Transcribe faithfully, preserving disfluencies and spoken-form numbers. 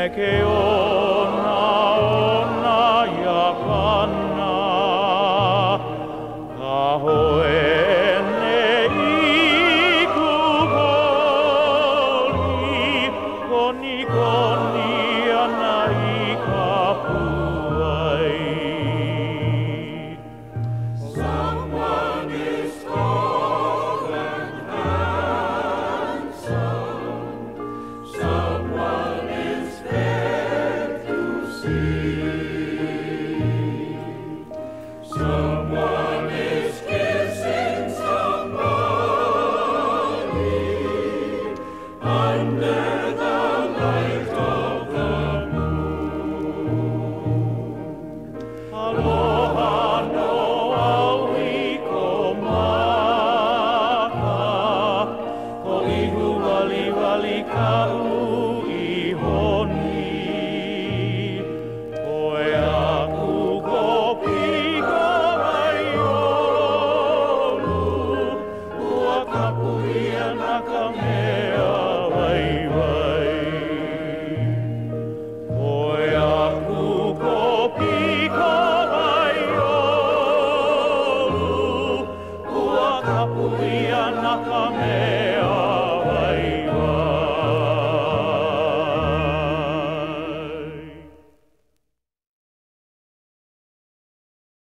ke ona, ona ia kana. Ka hoe ne iku koli, koni koni ana i ka puai. Someone is tall and handsome. Someone is fair to see. Someone is kissing somebody under the light of the moon. Aloha no aui ko maka, ko ihu wali wali ka ui honi. Koe aku ko pika ai olu, ua kapu ia na ka mea wai wai. Koe aku ko pika ai olu, ua kapu ia na ka mea